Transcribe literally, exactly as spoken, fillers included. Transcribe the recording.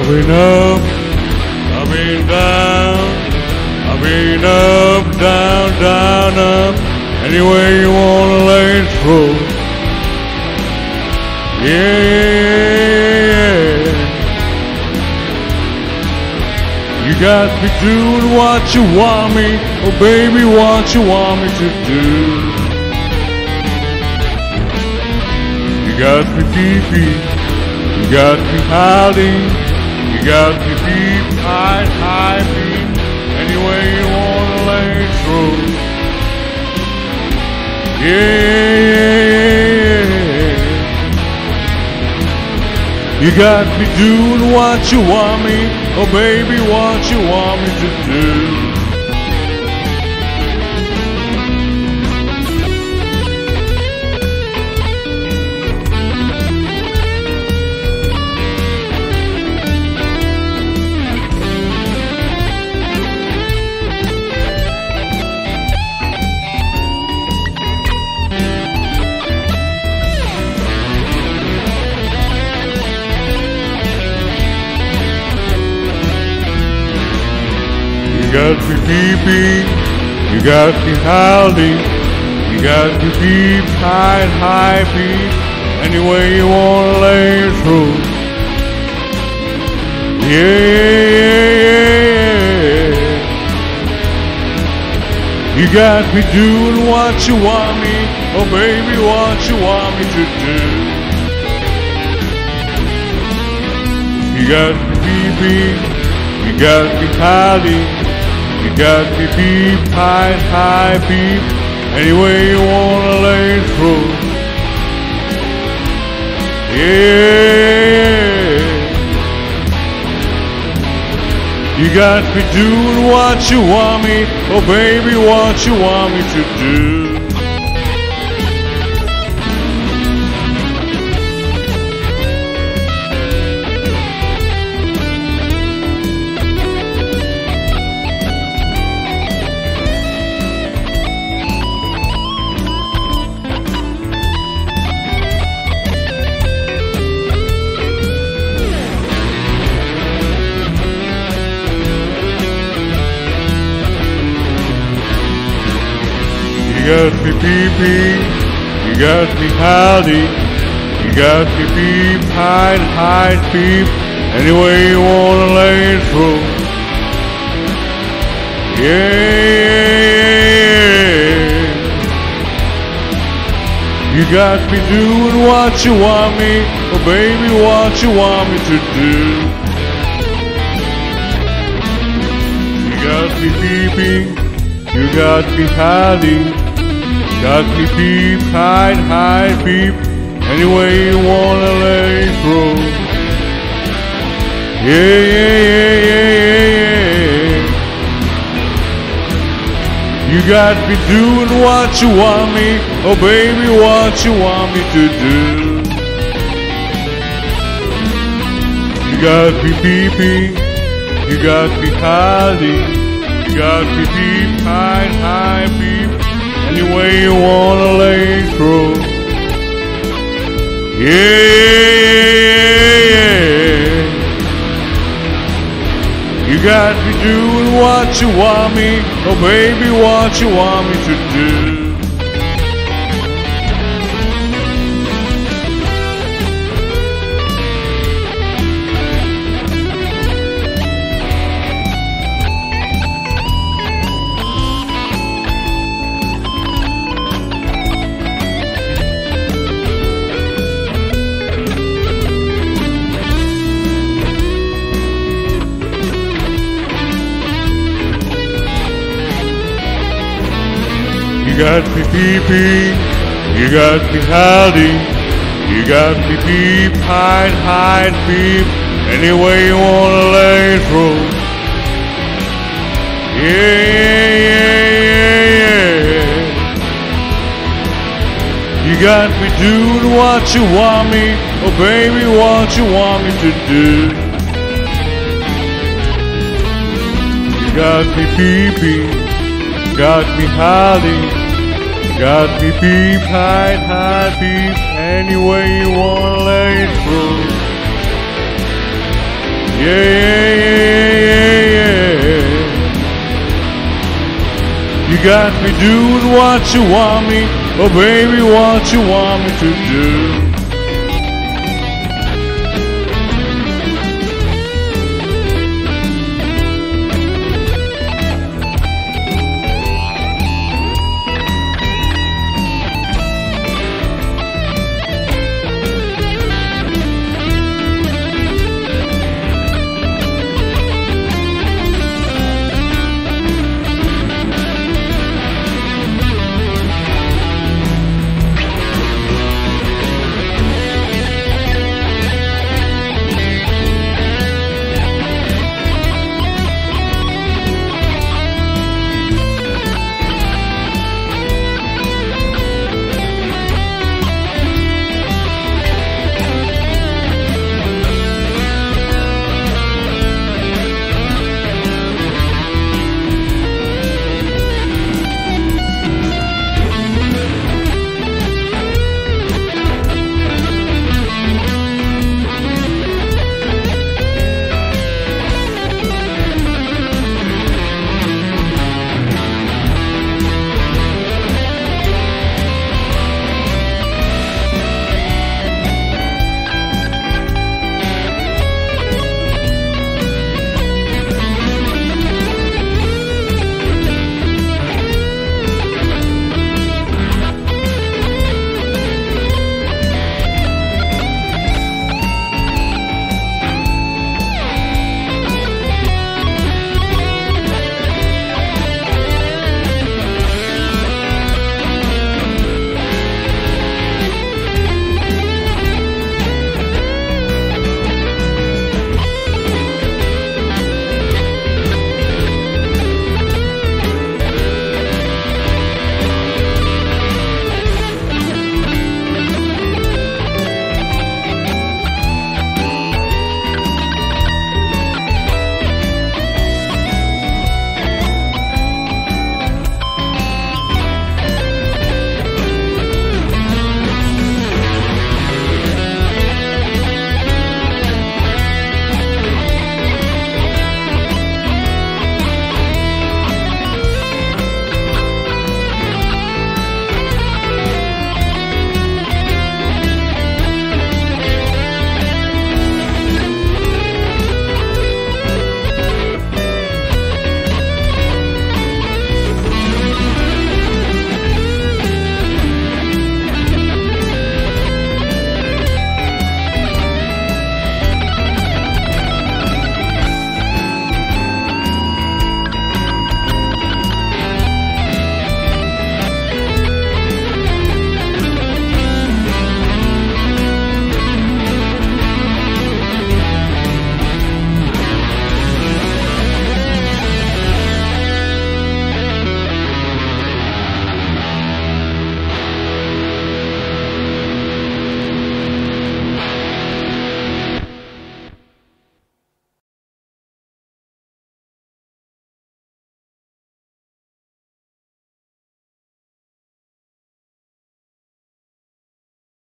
I've been up, I've been down, I've been up, down, down, up, anywhere you wanna lay it through. Yeah, yeah, yeah. You got me doing what you want me, oh baby, what you want me to do. You got me deep, you got me hiding, you got me deep, high, high, deep, anywhere you wanna lay it through. Yeah, yeah, yeah. You got me doing what you want me, oh baby, what you want me to do. You got me peeping, you got me howling, you got me deep, high, high, deep, anywhere you wanna lay it through. Yeah, yeah, yeah, yeah. You got me doing what you want me, oh baby, what you want me to do. You got me peeping, you got me howling, you got me deep, high, high, deep, anywhere you wanna lay it through. Yeah, you got me doing what you want me, oh baby, what you want me to do. You got me peeping, you got me howling, you got me deep, high, high, deep, anywhere you wanna lay it through. Yeah, you got me doing what you want me, oh baby, what you want me to do. You got me peeping, you got me hiding, got me deep, high, high, deep, anywhere you wanna lay it through. Yeah, yeah, yeah, yeah, yeah, yeah. You got me doing what you want me, oh baby, what you want me to do. You got me peeping, you got me hiding, you got me deep, high, high, deep, anywhere you wanna lay it through. Yeah, yeah, yeah. You got me doing what you want me, oh baby, what you want me to do. You got me peeping, you got me howling, you got me deep, high, high, deep, anywhere you wanna lay it through. Yeah, yeah, yeah, yeah. You got me doing what you want me, oh baby, what you want me to do. You got me peeping, got me hiding, got me deep, high, high, deep, anywhere you wanna lay it through. Yeah, yeah, yeah, yeah, yeah. You got me doing what you want me, oh baby, what you want me to do.